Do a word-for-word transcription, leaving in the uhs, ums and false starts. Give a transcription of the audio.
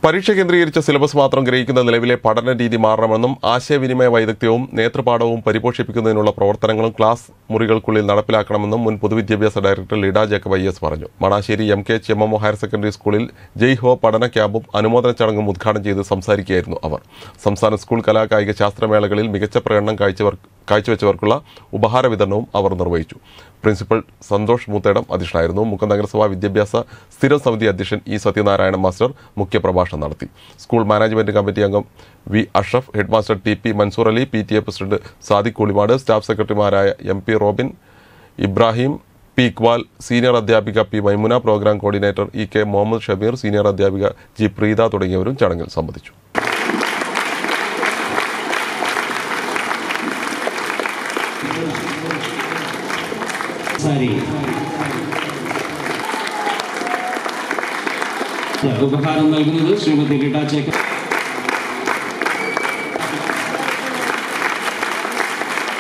പരീക്ഷ കേന്ദ്രീകരിച്ച സിലബസ് മാത്രം ഗ്രഹിക്കുന്ന നിലവിലെ പഠന രീതി മാറണമെന്നും ആശയവിനിമയ വൈദഗ്ധ്യവും നേതൃപാഠവും പരിപോഷിപ്പിക്കുന്നതിനുള്ള പ്രവർത്തനങ്ങളും ക്ലാസ് മുറികൾക്കുള്ളിൽ നടപ്പിലാക്കണമെന്നും മുൻ പൊതുവിദ്യാഭ്യാസ director Leeda Jacob I S പറഞ്ഞു. Manassery M K M M O higher secondary സ്കൂളിൽ ജയ് ഹോ പഠന ക്യാമ്പും അനുമോദന ചടങ്ങും ഉദ്ഘാടനം ചെയ്ത് സംസാരിക്കുകയായിരുന്നു അവർ. സംസ്ഥാന സ്കൂൾ കലാകായിക ശാസ്ത്രമേളകളിൽ മികച്ച പ്രകടനം കാഴ്ചവെച്ചവർക്കുള്ള ഉപഹാര വിതരണവും അവർ നിർവഹിച്ചു. പ്രിൻസിപ്പൽ സന്തോഷ് മൂത്തേടം അധ്യക്ഷനായിരുന്നു. മുക്കം നഗരസഭാ വിദ്യാഭ്യാസ സ്ഥിരം സമിതി അധ്യക്ഷൻ ഇ സത്യനാരായണ മാസ്റ്റർ മുഖ്യപ്രഭാഷണം നടത്തി. സ്കൂൾ മാനേജ്മെന്റ് കമ്മിറ്റി അംഗം V Ashraf, head master T P Mansoor Ali, P T A president Sadiq Kulimad, staff സെക്രട്ടറിമാരായ M P Robin, Ibrahim, P Iqbal, senior അധ്യാപിക P Maimuna, program coordinator E K Muhammad Shameer, senior അധ്യാപിക ജി പ്രീത തുടങ്ങിയവരും ചടങ്ങിൽ സംബന്ധിച്ചു. ഉപഹാരം നൽകുന്നത് ശ്രീമതി ലീഡ ജേക്കബ്.